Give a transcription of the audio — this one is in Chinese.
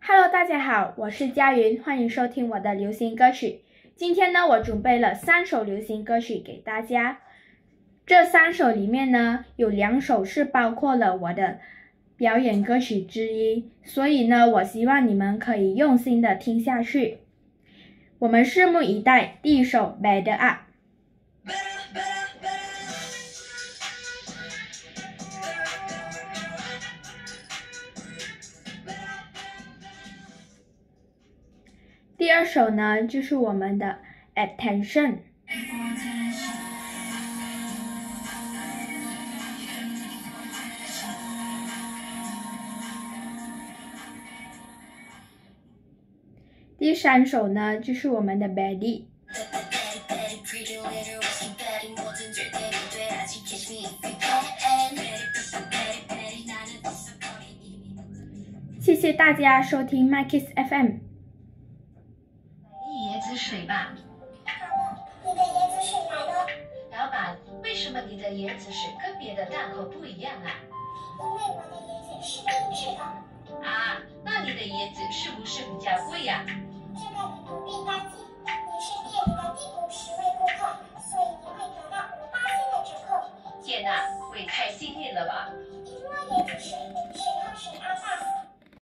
Hello， 大家好，我是佳云，欢迎收听我的流行歌曲。今天呢，我准备了3首流行歌曲给大家。这3首里面呢，有2首是包括了我的表演歌曲之一，所以呢，我希望你们可以用心的听下去。我们拭目以待，第1首 Better Up。第2首呢，就是我们的 Attention。第3首呢，就是我们的 Body。谢谢大家收听 MyKiss FM。 椰子水吧。 你的椰子水来了。 老板，为什么你的椰子水跟别的档口不一样啊？ 因为我的椰子是定制的。 啊，那你的椰子是不是比较贵呀？ 这个你不必担心，你是店里的第50位顾客，所以你会得到5%的折扣。 天哪，我也太幸运了吧！